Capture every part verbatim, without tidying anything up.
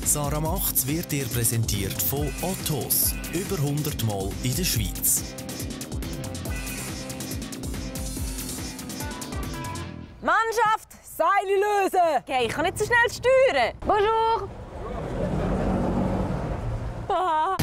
Sarah Macht's wird dir präsentiert von Ottos. Über hundert Mal in der Schweiz. Mannschaft, Seile lösen! Okay, ich kann nicht so schnell steuern. Bonjour! Ah.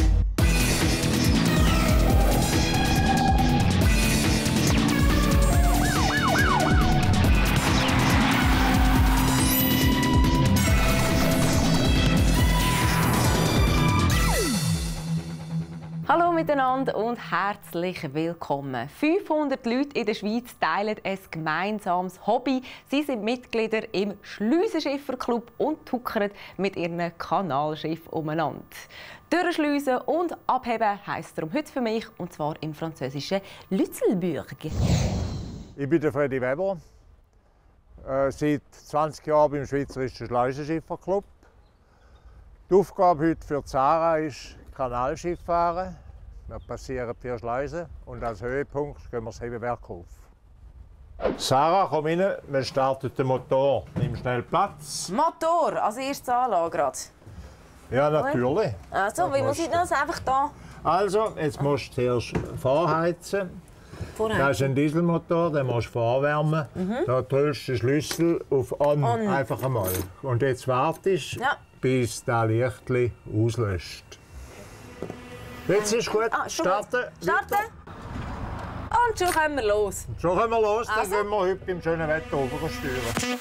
Hallo miteinander und herzlich willkommen. fünfhundert Leute in der Schweiz teilen ein gemeinsames Hobby. Sie sind Mitglieder im Schleusenschifferclub und tuckern mit ihren Kanalschiffen umeinander. Durchschleusen und abheben heisst darum heute für mich, und zwar im französischen Lützelburg. Ich bin der Freddy Weber, äh, seit zwanzig Jahren beim Schweizerischen Schleusenschifferclub. Die Aufgabe heute für Sarah ist Kanalschiff fahren. Wir passieren vier Schleusen und als Höhepunkt gehen wir das Hebewerk auf. Sarah, komm rein, wir starten den Motor. Nimm schnell Platz. Motor, als erstes Anlage gerade. Ja, natürlich. Also, wie muss ich das einfach da? Also, jetzt musst du zuerst vorheizen. Vorheizen. Das ist ein Dieselmotor, den musst du vorwärmen. Mhm. Da drückst du den Schlüssel auf On, On. Einfach einmal. Und jetzt wartest du, ja, bis das Lichtchen auslöscht. Jetzt ist gut. Ah, starten. Starten. Und schon können wir los. Und schon können wir los, dann also, gehen wir heute beim schönen Wetter oben steuern.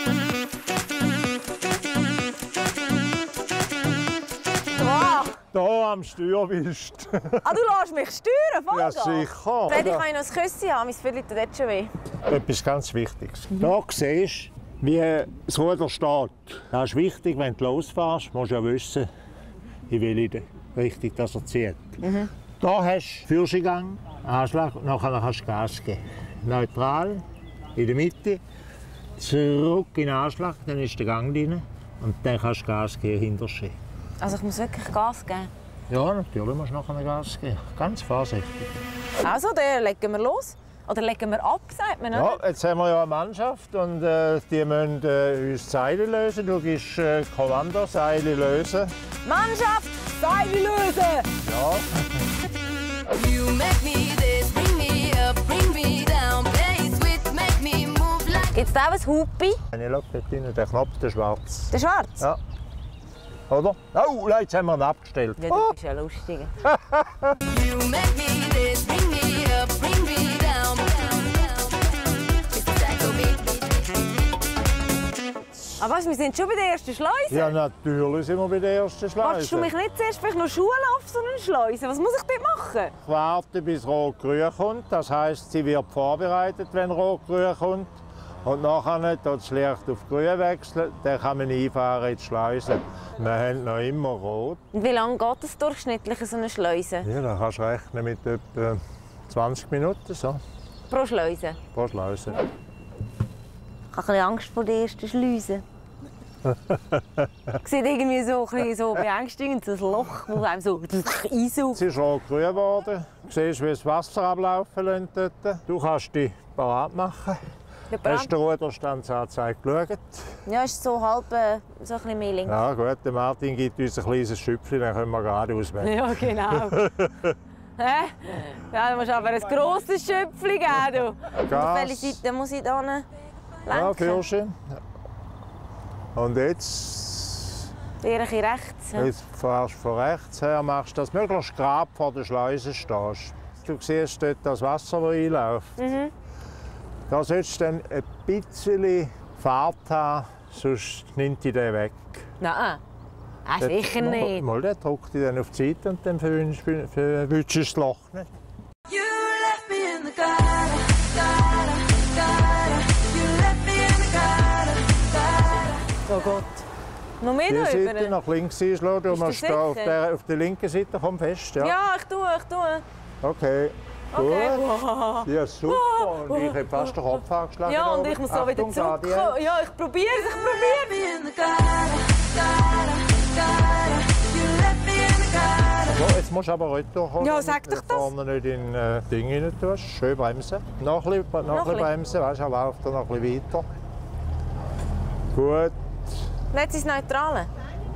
Wow. Da am Steuer bist du. Ah, du lässt mich steuern, Vollgas? Ja, sicher. Freddy, kann ich noch ein Küsschen haben? Mein Viertel tut jetzt schon weh. Etwas ganz Wichtiges. Mhm. Da siehst du, wie das Ruder steht. Das ist wichtig, wenn du losfährst, musst du ja wissen, in welche Richtung dass er zieht. Mhm. Da hast du Führergang, Anschlag, und nachher kannst du Gas geben. Neutral, in der Mitte, zurück in den Anschlag, dann ist der Gang drin und dann kannst du Gas geben hinterher. Also ich muss wirklich Gas geben? Ja, natürlich musst du nachher Gas geben. Ganz vorsichtig. Also, dann legen wir los. Oder legen wir ab, sagt man, oder? Ja, jetzt haben wir ja eine Mannschaft und äh, die müssen äh, uns Seile lösen. Du gibst äh, Kommando, Seile lösen. Mannschaft, Seile lösen! Ja. You make me this, bring me up, bring me down, play sweet, make me move like. Gibt's da auch ein Hupi? Wenn ich schaue, dort hinten, der Knopf, der schwarz. Der schwarz? Ja. Oder? Oh, jetzt haben wir ihn abgestellt. Ja, du bist ja lustig. You make me this, bring me up, bring me down, down, down. Mister Psycho Beat. Aber was, wir sind schon bei der ersten Schleuse? Ja, natürlich sind wir bei der ersten Schleuse. Wolltest du mich nicht zuerst vielleicht noch schulen auf so eine Schleuse? Was muss ich dort machen? Ich warte, bis Rot-Grün kommt. Das heisst, sie wird vorbereitet, wenn Rot-Grün kommt. Und nachher tut das Licht auf Grün wechseln, dann kann man einfahren in die Schleuse. Wir haben noch immer Rot. Und wie lange geht es durchschnittlich so eine Schleuse? Ja, dann kannst du rechnen mit etwa zwanzig Minuten so. Pro Schleuse? Pro Schleuse. Ich habe ein bisschen Angst vor der ersten Schleuse. Sieht irgendwie so, ein bisschen so beängstigend, so ein Loch, das einem so einsaugt. Es ist rot-grün geworden. Du siehst, wie das Wasser ablaufen lässt dort. Du kannst dich parat machen. Hast du den Ruderstandsanzeige geschaut? Ja, ist so halb äh, so ein bisschen mehr links. Ja gut, der Martin gibt uns ein kleines Schüpfchen, dann können wir geradeaus weg. Ja, genau. Hä? Ja, du musst aber ein grosses Schöpfchen geben. Du. Auf welche Seite muss ich da lenken? Ja, Führerschein. Und jetzt... Eher ein bisschen rechts. Ja. Jetzt fährst du von rechts her, machst das möglichst gerade vor der Schleuse stehst. Du siehst dort das Wasser, das einläuft. Mhm. Da solltest du dann ein bisschen Fahrt haben, sonst nimmt dich der weg. Nein, ah, sicher nicht. Mal, der drückt dich dann auf die Seite und dann verwünschst du das Loch nicht. You left me in the gutter, gutter, gutter. You left me in the gutter, gutter. Oh Gott. Noch mehr Die da Seite über? nach links einschlagen, du Ist musst das da auf, sicher? der, auf der linken Seite komm fest. Ja, Ja, ich tue, ich tue. Okay. Okay. Gut. Ja, super. Und ich habe fast den Kopf angeschlagen. Ja, und ich muss so wieder Achtung, zurückkommen. Ja, ich probiere es, ich probiere Me in the gutter, gutter, gutter. You left me in the gutter. So, jetzt musst du aber retour kommen. Ja, sag doch damit das. du vorne nicht in äh, Ding rein tust. Schön bremsen. Noch ein bisschen, noch ein bisschen bremsen, weißt du, er läuft dann noch ein bisschen weiter. Gut. Jetzt ist es Neutrale.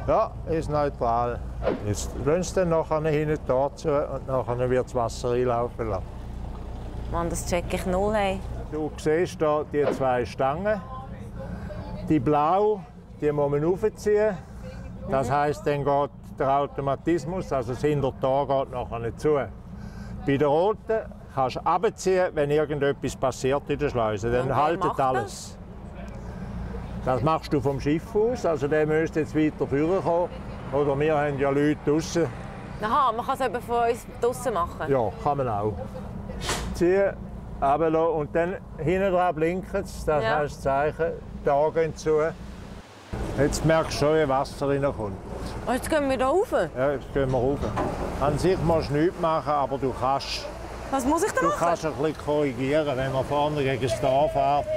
Ja, ist neutral. Jetzt lassen Sie dann nachher hinten dazu und nachher wird das Wasser einlaufen lassen. Mann, das check ich null. Hey. Du siehst hier die zwei Stangen. Die blau, die muss man aufziehen. Das heisst, dann geht der Automatismus, also das Hintertor geht nachher nicht zu. Bei der roten kannst du runterziehen, wenn irgendetwas passiert in der Schleuse. Dann haltet alles. Das machst du vom Schiff aus, also der müsste jetzt weiter vorne kommen. Oder wir haben ja Leute draußen. Aha, man kann es eben von uns draußen machen? Ja, kann man auch. Ziehen, runterlassen und dann hinten dran blinken es. Das Ja. heißt das Zeichen, die Augen gehen zu. Jetzt merkst du schon, wie Wasser reinkommt. Oh, jetzt gehen wir hier rauf. Ja, jetzt gehen wir rauf. An sich musst du nichts machen, aber du kannst. Was muss ich da Du machen? kannst ein bisschen korrigieren, wenn man vorne gegen das Tor fährt.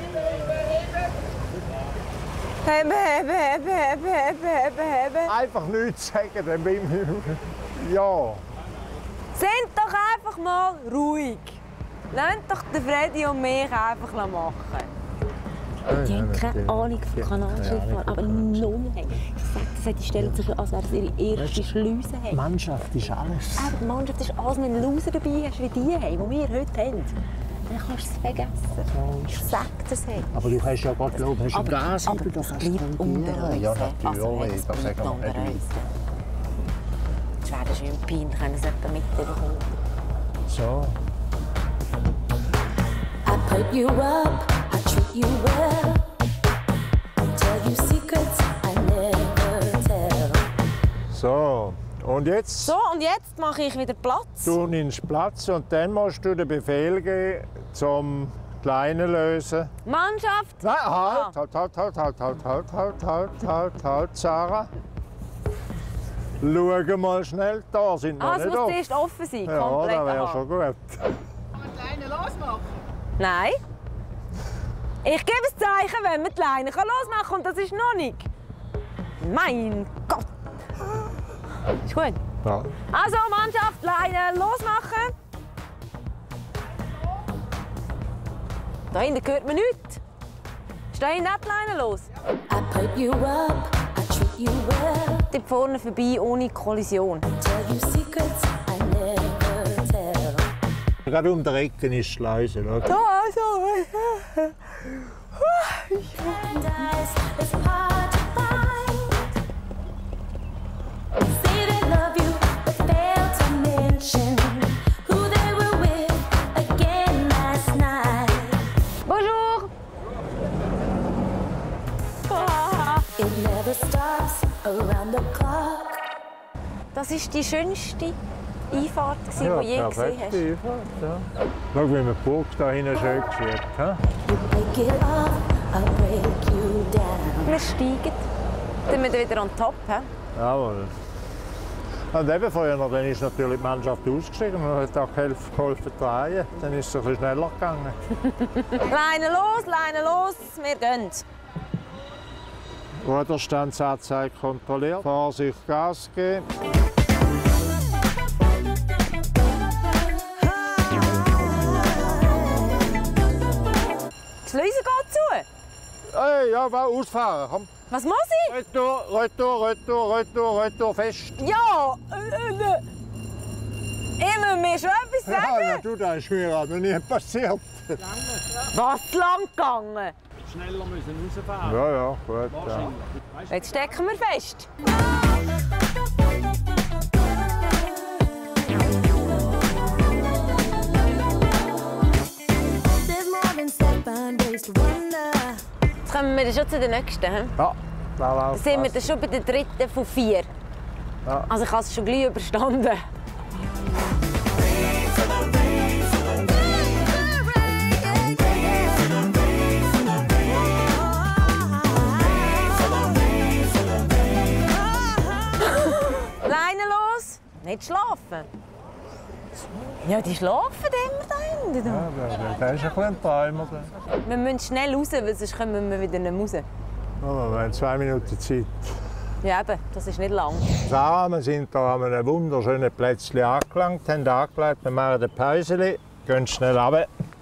Hebe, hebe, hebe, hebe, hebe, hebe, hebe. Einfach nichts sagen, dann bin ich. Ja. Sind doch einfach mal ruhig. Lasst doch den Freddy und mich einfach machen. Die haben keine Ahnung von Kanalschifffahrt, aber null. Hey. Ich sage, die stellen sich als wäre das ihre erste Schleuse. Hey. Mannschaft ist alles. Aber die Mannschaft ist alles, wenn du einen Loser dabei hast, wie die, hey, die wir heute haben. Dann kannst du es vergessen. Ich sage das. Hey. Aber du hast ja gerade geglaubt, hast du Aber, Gas aber das bleibt unter uns. Ja, hey. natürlich. Also, hey, das das bleibt sagen wir unter nicht. uns. Es wäre schön peinlich, wenn es jemand mitbekommt. So. I put you up, I treat you well. Tell you secrets I never tell. So. Und jetzt? So, und jetzt mache ich wieder Platz. Du nimmst Platz und dann musst du den Befehl geben, zum die Leine lösen. Mannschaft! Nein, Ah. halt, halt, halt, halt, halt, halt, halt, halt, halt, halt, Sarah. Schau mal schnell, da sind noch Ah, es nicht muss offen. zuerst offen sein, Ja, komplett. das wäre aha. schon gut. Nein. Ich gebe ein Zeichen, wenn man die Leine kann losmachen kann, und das ist noch nicht. Mein Gott! Ist gut. Ja. Also, Mannschaft, Leine losmachen. Da hinten hört man nichts. Ist da hinten nicht die Leine los? I put you up, I treat you well. Dort vorne vorbei, ohne Kollision. Tell you secrets I never tell. Gerade um die Ecke ist die Schleuse. Schau. Da, also. Paradise is hard to find. Say they love you, but fail to mention who they were with again last night. Bonjour! Ah, It never stops around the clock. das war die schönste Einfahrt, die Ja, du je gesehen perfekte hast. Einfahrt, ja. Schau, wie man die Burg da hinten schön sieht. He? You break it off, I'll break you down. Wir steigen. Dann sind wir wieder on top. He? Jawohl. Und eben vorher, dann ist natürlich die Mannschaft ausgestiegen und hat auch geholfen, geholfen zu drehen. Dann ist es ein bisschen schneller gegangen. Leine los, Leine los, wir gehen. Ruderstandsanzeige kontrolliert. Vorsicht, Gas geben. Die Schleuse geht zu. Hey, ja, mal ausfahren. Komm. Was muss ich? Retour, Retour, Retour, Retour, Retour, fest. Ja! Äh, äh, ich muss mir schon etwas Ja, sagen. du, das ist mir aber noch nie passiert. Was lang gegangen? Schneller müssen rausfahren. Ja, ja, gut. Ja. Jetzt stecken wir fest. There's more than seven days to wonder. Jetzt kommen wir schon zu den nächsten. He? Ja, da Da läuft sind wir was. dann schon bei der dritten von vier. Ja. Also ich habe es schon gleich überstanden. Leine los, nicht schlafen. Ja, die schlafen immer da hinten. Ja, der, der ist ein bisschen ein Träumer. der. Wir müssen schnell raus, weil sonst kommen wir wieder nicht mehr raus. Ja, wir haben zwei Minuten Zeit. Ja, eben, das ist nicht lang. Sarah, wir sind hier an einem wunderschönen Plätzchen angelangt, haben angelegt, wir machen eine Pause, gehen schnell runter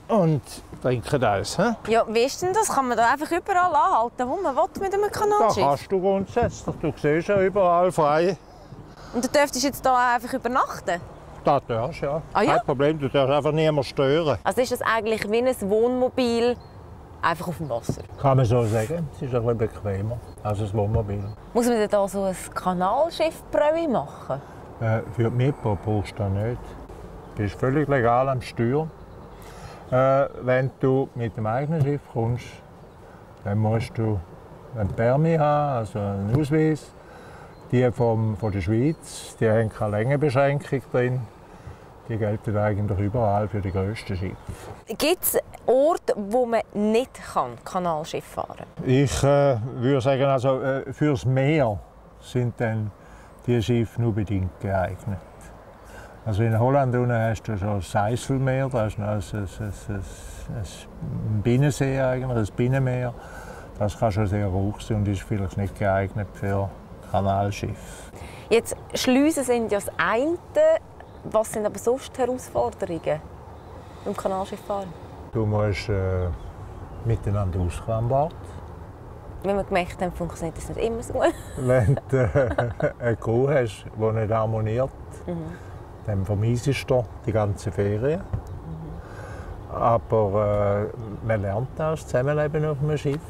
und trinken das. He? Ja, wie ist denn das? Kann man da einfach überall anhalten, wo man will mit einem Da Kanalschiff? kannst du grundsätzlich. Du siehst ja überall frei. Und du dürftest jetzt hier einfach übernachten? Das darfst du, ja. Ah, ja? Kein Problem, du darfst einfach niemanden stören. Also ist das eigentlich wie ein Wohnmobil, einfach auf dem Wasser? Kann man so sagen. Es ist ein bisschen bequemer als ein Wohnmobil. Muss man denn da so ein Kanalschiff-Bröi machen? Äh, für die Mietboot brauchst du das nicht. Du bist völlig legal am Steuer. Äh, wenn du mit dem eigenen Schiff kommst, dann musst du ein Permis haben, also einen Ausweis. Die vom, von der Schweiz, die haben keine Längenbeschränkung drin. Die gelten eigentlich überall für die grössten Schiffe. Gibt es Orte, wo man nicht kann, Kanalschiff fahren kann? Ich äh, würde sagen, also, äh, fürs Meer sind dann die Schiffe nur bedingt geeignet. Also in Holland unten hast du so das Eiselmeer, das ist ein, ein, ein, ein Binnensee, eigentlich, ein Binnenmeer. Das kann schon sehr hoch sein und ist vielleicht nicht geeignet für Kanalschiffe. Jetzt, Schleusen sind ja das eine. Was sind aber sonst Herausforderungen beim Kanalschifffahren? Du musst äh, miteinander auskommen an Bord. Wie wir gemerkt haben, funktioniert das nicht immer so gut. Wenn du äh, eine Crew hast, die nicht harmoniert, mhm. dann vermeidest du die ganze Ferien. Mhm. Aber äh, man lernt das Zusammenleben auf einem Schiff.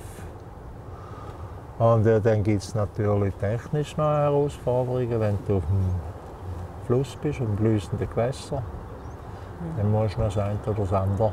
Und äh, dann gibt es natürlich technisch noch Herausforderungen, wenn du auf dem Fluss bist, und fließenden Gewässer. Mhm. Dann musst du noch das eine oder das andere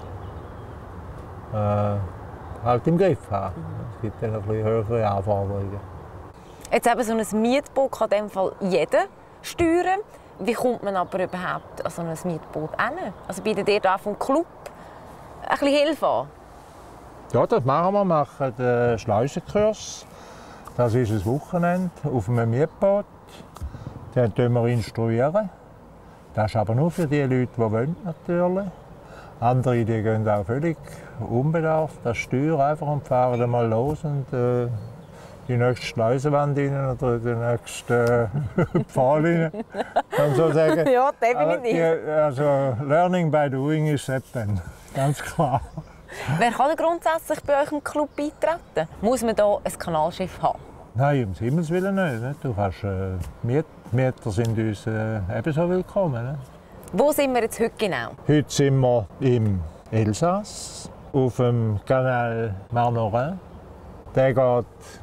äh, halt im Griff haben. Mhm. Es gibt dann ein bisschen höhere Anforderungen. Jetzt eben so ein Mietboot kann in dem Fall jeder steuern. Wie kommt man aber überhaupt an so ein Mietboot hin? Also bietet ihr da vom Club ein bisschen Hilfe an? Ja, das machen wir. Wir machen den Schleusenkurs. Das ist ein Wochenende auf einem Mietboot. Den tun wir instruieren. Das ist aber nur für die Leute, die wollen, natürlich. Andere die gehen auch völlig unbedarft. Das steuern einfach und fahren dann mal los und äh, die nächste Schleusenwand rein oder die nächste äh, Pfahl rein, kann man so sagen. Ja, definitiv. Die, also Learning by doing ist das dann, ganz klar. Wer kann denn grundsätzlich bei euch im Club beitreten? Muss man hier ein Kanalschiff haben? Nein, um Himmels Willen nicht. Du kannst, äh, Miet Mieter sind uns äh, ebenso willkommen. Ne? Wo sind wir jetzt heute genau? Heute sind wir im Elsass, auf dem Canal Marnorin. Der geht,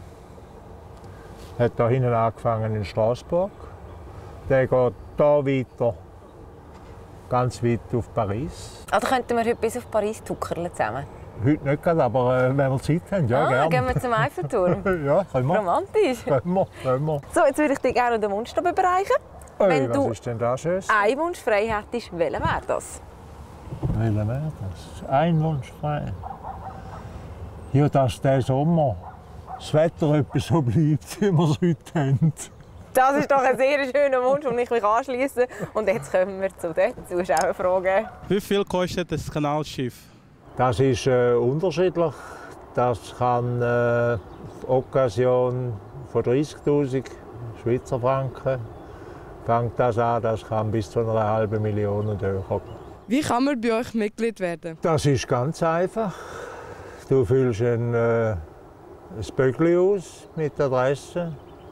hat hier hinten angefangen in Straßburg. Der geht hier weiter, ganz weit auf Paris. Also könnten wir heute bis auf Paris tuckerle zusammen? Heute nicht gerade, aber äh, wenn wir Zeit haben, ja, ah, gerne. Gehen wir zum Eiffelturm? Ja, können wir. Romantisch. Können wir, können wir. So, jetzt würde ich dir gerne den Wunsch überreichen. Oi, Wenn was du ist denn da Schönes? einen Wunsch frei hättest, welcher wäre das? Welcher wäre das? Ein Wunsch frei. Ja, dass der Sommer das Wetter etwas so bleibt, wie wir es heute haben. Das ist doch ein sehr schöner Wunsch, den ich mich anschließen. Und jetzt kommen wir zu den Zuschauerfragen. Wie viel kostet das Kanalschiff? Das ist äh, unterschiedlich. Das kann äh, Occasion von dreißigtausend Schweizer Franken fängt das an. Das kann bis zu einer halben Million und höher. Wie kann man bei euch Mitglied werden? Das ist ganz einfach. Du füllst ein, äh, ein Böckli aus mit Adresse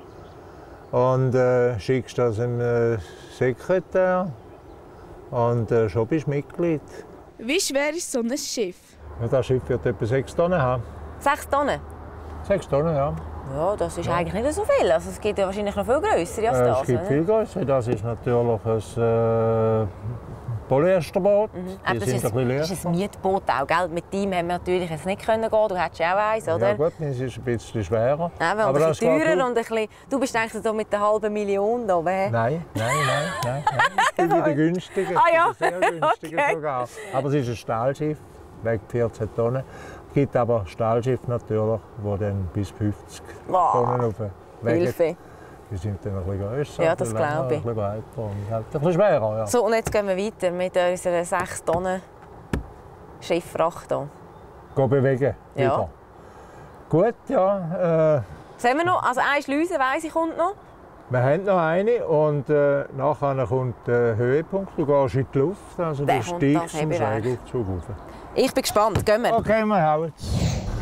und äh, schickst das an den Sekretär und äh, schon bist du Mitglied. Wie schwer ist so ein Schiff? Ja, das Schiff wird etwa sechs Tonnen haben. Sechs Tonnen? Sechs Tonnen, ja. Ja, das ist ja. eigentlich nicht so viel. Also, es gibt ja wahrscheinlich noch viel grössere als Äh, das. es gibt oder? viel größer. Das ist natürlich ein äh, Polyesterboot. Mhm. Die Aber das sind ist, ein bisschen leer. das ist ein Mietboot auch, gell? Mit dem haben wir natürlich jetzt nicht können gehen. Du hättest ja auch eins, oder? Ja gut, es ist ein bisschen schwerer. Eben, und Aber ein das bisschen geht teurer gut. und ein bisschen... Du bist eigentlich so mit der halben Million da. Wer? Nein, nein, nein, nein, nein. Ich bin wieder günstiger. Ah ja, Ich bin sehr günstiger okay. sogar. Aber es ist ein Stahlschiff, wiegt vierzehn Tonnen. Es gibt aber Stahlschiffe natürlich, die dann bis fünfzig Wow. Tonnen raufwegen. Hilfe. Die sind dann ein bisschen grösser, Ja, ein das bisschen länger, glaube ich. ein bisschen breiter und halt ein bisschen schwerer. Ja. So, und jetzt gehen wir weiter mit unserer sechs Tonnen Schifffracht hier. Gehen bewegen. Ja. Wieder. Gut, ja. Äh, Sehen wir noch? Also eine Schleuse, weiss ich, kommt noch. wir haben noch eine und äh, nachher kommt der Höhepunkt. Du gehst in die Luft, also Der du kommt steigst das zum Hebewerk. Seilzug rauf. Ich bin gespannt. Gehen wir. Okay, wir hauen es.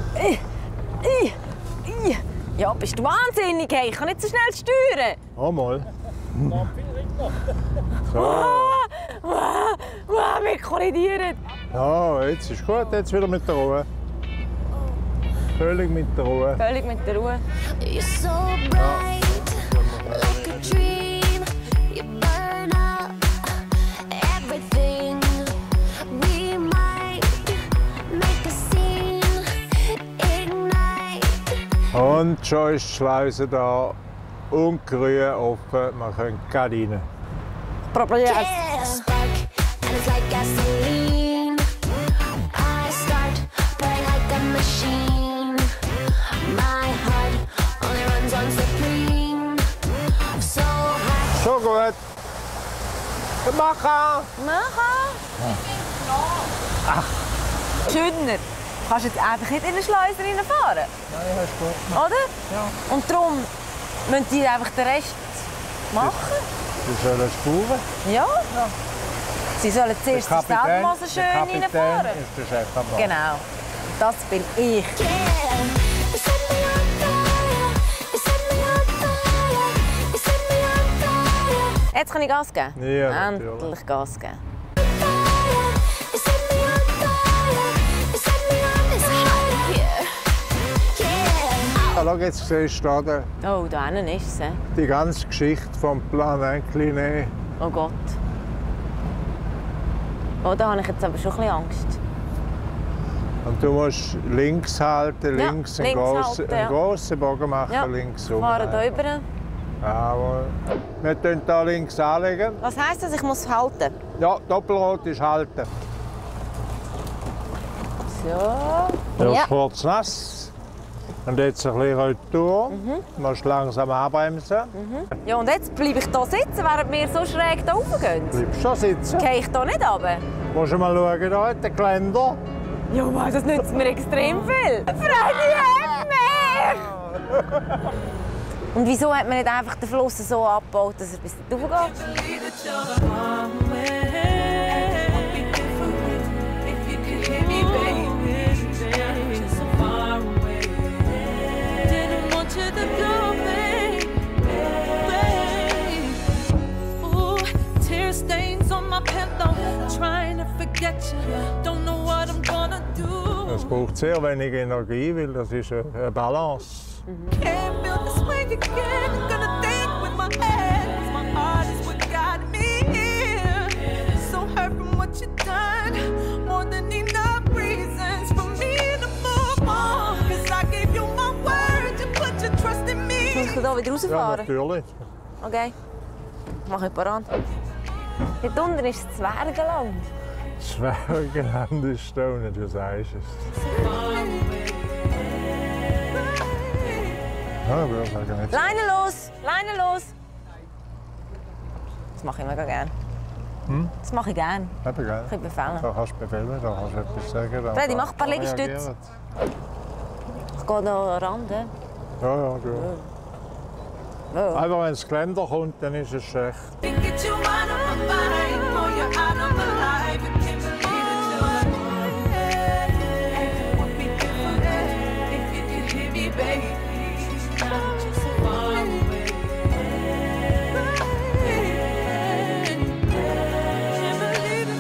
Ja, bist du wahnsinnig? Hey, ich kann nicht so schnell steuern. Oh, mal. So. Wow, wow, wir kollidieren. Ja, jetzt ist gut. Jetzt wieder mit der Ruhe. Völlig mit der Ruhe. Völlig mit der Ruhe. You're so bright, like a dream. You burn up everything. We might make a scene, ignite. Und schon ist die Schleuse da und grün offen. Wir können gerade rein. Probier es. Yeah. Spark, and it's like gasoline. I start burning like a machine. My heart only runs on supreme. So hot. Schon gut. Machen! Machen. Schöner. Du kannst jetzt einfach nicht in den Schleuser reinfahren. Nein, hast du gut gemacht. Oder? Ja. Und darum müssen die einfach den Rest machen. Sie sollen spuren. Ja. Sie sollen zuerst die Selbstmasse schön der Kapitän reinfahren. ist der Chef am Bord. Genau. Das bin ich. Yeah. You set me on fire. You set me on fire. You set me on fire. Jetzt kann ich Gas geben? Ja, natürlich. Endlich Gas geben. You set me on fire. You set me on. It's hot here. Yeah. Ja, schau, jetzt siehst du da Oh, da hinten ist sie. die ganze Geschichte vom Plan Incliné. Oh Gott. Oh, da habe ich jetzt aber schon ein bisschen Angst. Und du musst links halten, Ja, links, einen, links grossen, halten, ja. einen grossen Bogen machen, Ja, links rum. fahren hier rüber. Jawohl. Wir können hier links anlegen. Was heisst das? Ich muss halten? Ja, Doppelrot ist halten. So. Erst Ja. kurz nass. Und jetzt ein bisschen Retour. Mhm. Du musst langsam anbremsen. Ja, und jetzt bleibe ich hier sitzen, während wir so schräg hier raufgehen. Bleibst schon sitzen. Gehe ich hier nicht runter? Musst du mal schauen, da hat der Geländer. Ja, Mann, das nützt mir extrem viel. Freddy, hilf mir! Und wieso hat man nicht einfach den Fluss so abgebaut, dass er bis dort hochgeht? Es braucht sehr wenig Energie, weil das ist eine Balance. Can't build this way again. Gonna think with my head. 'Cause my heart is what got me here. So hurt from what you done. More than enough reasons for me to move on. 'Cause I gave you my word. You put your trust in Muss ich me. hier wieder Ja, rausfahren? natürlich. Okay. Mach ich parat. Dort unten ist das Zwergenland. Zwergenland ist da nicht, du sagst es. Ja, ich würde sagen, jetzt. Leine los! Leine los! Das mache ich mega gern. Hm? Das mache ich gern. Eben, gell? Ich befehlen. Da kannst du befehlen, da kannst du etwas sagen. da Freddy, mach ein paar kann Liegestütze. reagieren. Ich gehe hier ran. Ja. Ja, ja, gut. Ja. Aber wenn das Geländer kommt, dann ist es schlecht. Can't get you out of my mind. Oh, you're out of my life. I can't believe that you're Everything would be different if you could hear me, baby. I'm just so far away. Can't believe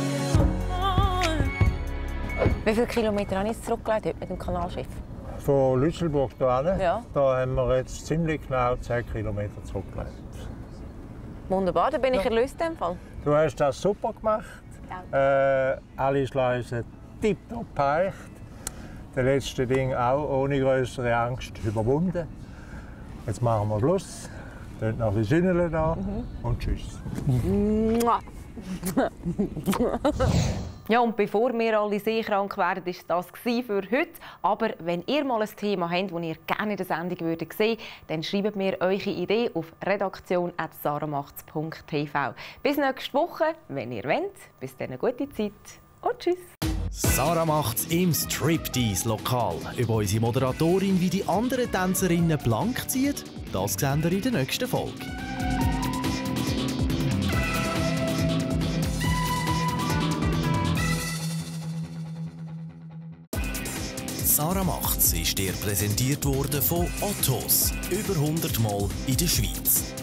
it. Wie viele Kilometer habe ich jetzt zurückgelegt heute mit dem Kanalschiff? Von Lützelburg hierhin, Ja. da haben wir jetzt ziemlich genau zehn Kilometer zurückgelegt. Wunderbar, dann bin ich erlöst in dem Fall. Du hast das super gemacht. Äh, alle Schleusen tipptopp erreicht. Das letzte Ding auch ohne größere Angst überwunden. Jetzt machen wir Schluss. Dann noch die Sünnele da und tschüss. Ja, und bevor wir alle seekrank werden, war das für heute. Aber wenn ihr mal ein Thema habt, das ihr gerne in der Sendung würdet sehen, dann schreibt mir eure Idee auf redaktion at saramachts punkt t v. Bis nächste Woche, wenn ihr wollt. Bis dann eine gute Zeit und tschüss. Sarah macht's im Striptease-Lokal. Über unsere Moderatorin, wie die anderen Tänzerinnen blank zieht, das seht ihr in der nächsten Folge. Sarah macht's ist dir präsentiert worden von Ottos. Über hundert Mal in der Schweiz.